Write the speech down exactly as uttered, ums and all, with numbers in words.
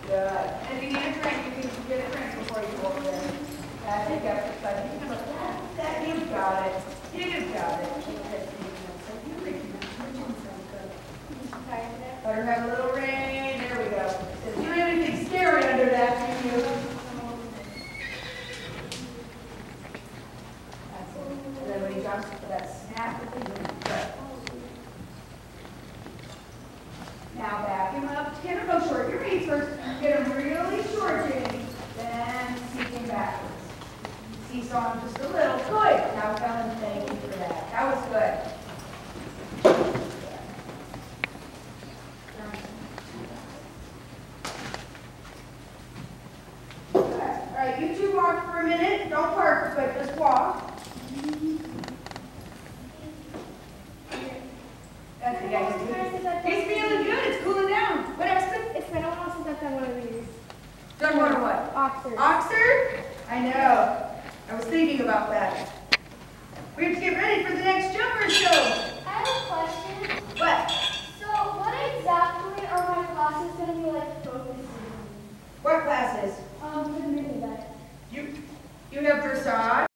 Good. And if you need a drink, you can get a drink before you go over there. That's it, exercise. You can look at that. You've got it. You've got it. Let her have a little rain. There we go. If you have anything scary under that, do you? That's it. And then when he jumps for that snap at the knee. Good. Now back him up. Get him go short. Your knees first. Get him really short, Jamie. Then seek him backwards. Seesaw him just a little. Good. Now tell him thank you for that. That was good. All right, you two walk for a minute. Don't park, but just walk. That's it, guys. He's feeling good. It's cooling down. What else? It's been a while since I've done one of these. Done one or what? Oxford. Oxford? I know. I was thinking about that. We have to get ready for the next jumper show.